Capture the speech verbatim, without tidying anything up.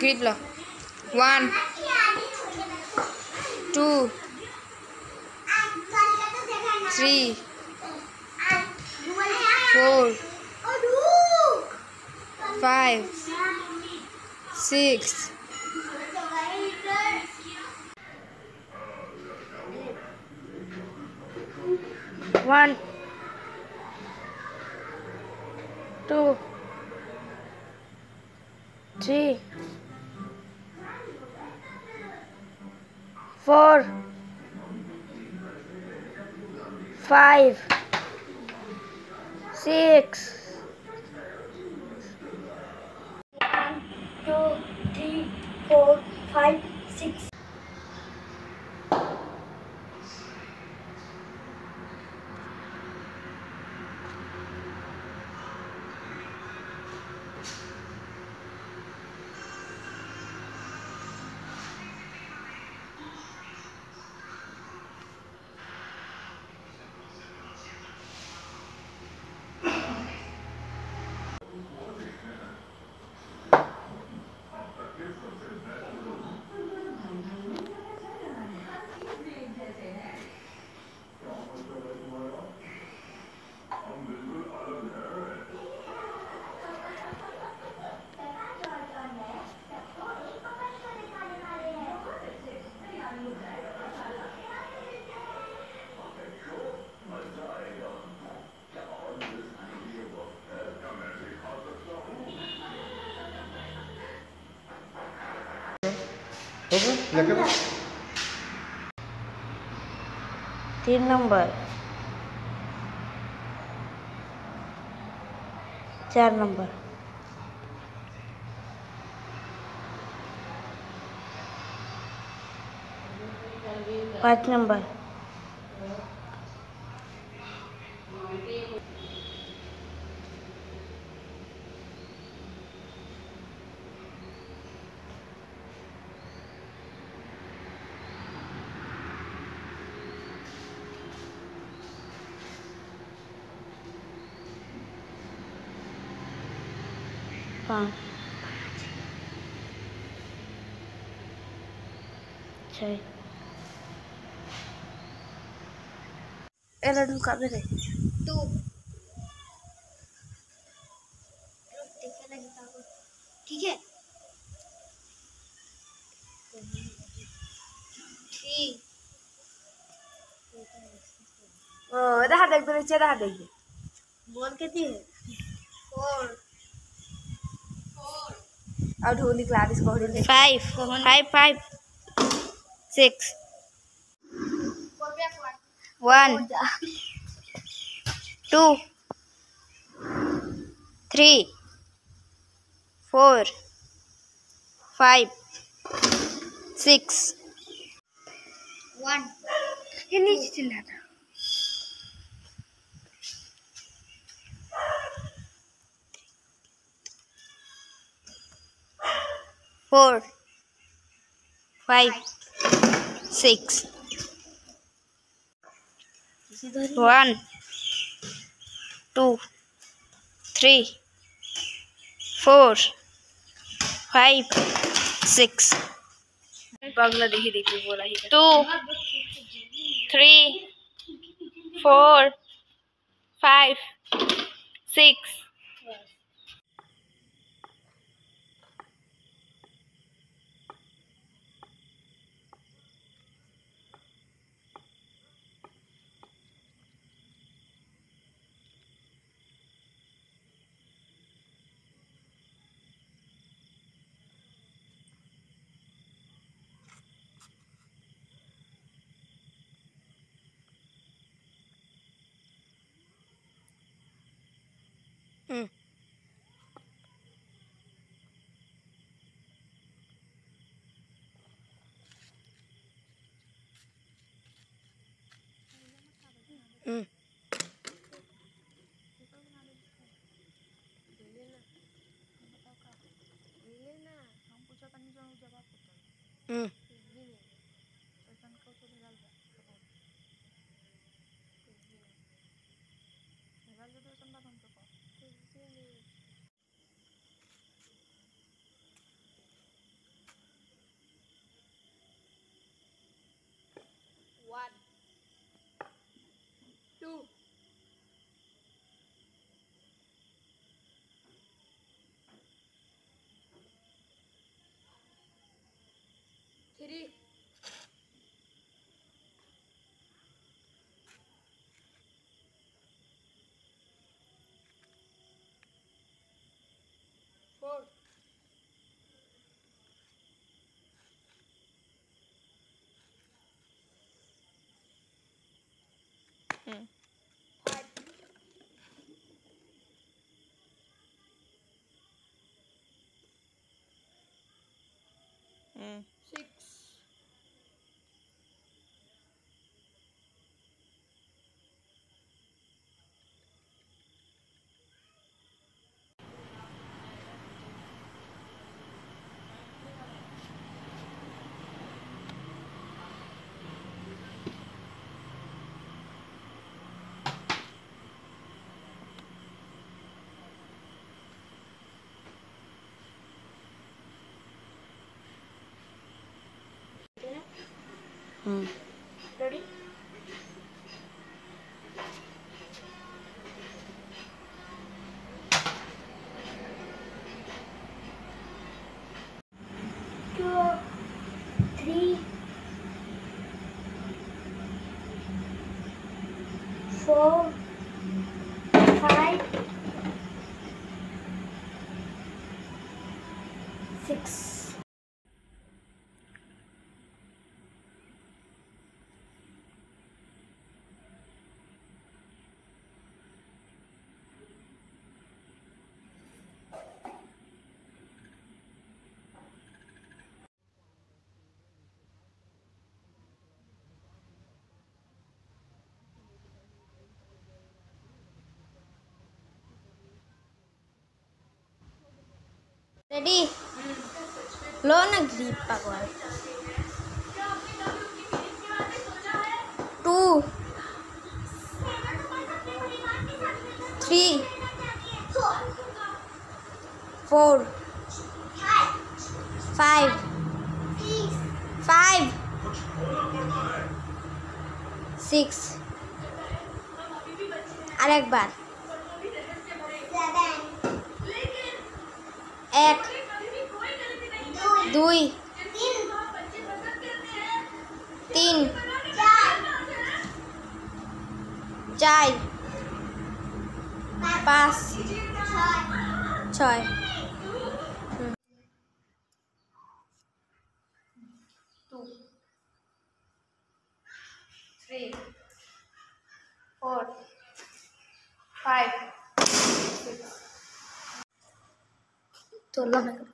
गिनलो one two three four five six one two three four five six one two three four five six तीन number चार number पाँच number पाँच छः एला ढुका दे रे टू देखने लगी था ठीक है थ्री ओ रहा देख दे नीचे रहा देख बोल के दी फोर और ढोली क्लास इसको ढोली five five five six one two three four five six one ये नीचे चिल्लाता four five six one two three four five six बगला देखी देखी बोला ही two three four five six हम्म हम्म हम्म ठीक है। हम्म ready. Two three four five six. Ready लो ना ग्रीप पकड़। Two three four five five six. और एक बार एक दुई तीन चार पाँच छः। To three four five six. तो लो ना।